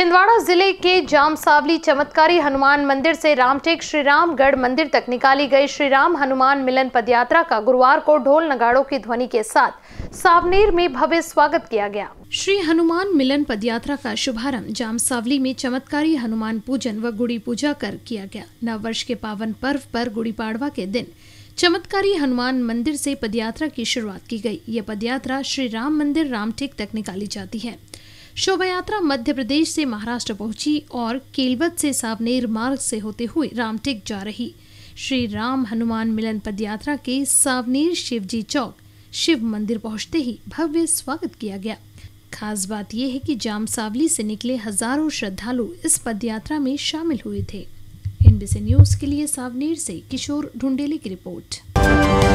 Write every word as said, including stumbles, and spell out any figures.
छिंदवाड़ा जिले के जामसावली चमत्कारी हनुमान मंदिर से रामटेक श्री रामगढ़ मंदिर तक निकाली गई श्री राम हनुमान मिलन पदयात्रा का गुरुवार को ढोल नगाड़ों की ध्वनि के साथ सावनेर में भव्य स्वागत किया गया। श्री हनुमान मिलन पदयात्रा का शुभारंभ जामसावली में चमत्कारी हनुमान पूजन व गुड़ी पूजा कर किया गया। नव वर्ष के पावन पर्व पर गुड़ी पाड़वा के दिन चमत्कारी हनुमान मंदिर से पदयात्रा की शुरुआत की गई। यह पदयात्रा श्री राम मंदिर रामटेक तक निकाली जाती है। शोभा यात्रा मध्य प्रदेश से महाराष्ट्र पहुंची और केलवत से सावनेर मार्ग से होते हुए रामटेक जा रही। श्री राम हनुमान मिलन पदयात्रा के सावनेर शिवजी चौक शिव मंदिर पहुंचते ही भव्य स्वागत किया गया। खास बात यह है कि जामसावली से निकले हजारों श्रद्धालु इस पदयात्रा में शामिल हुए थे। एनबीसी न्यूज के लिए सावनेर से किशोर ढूंढेले की रिपोर्ट।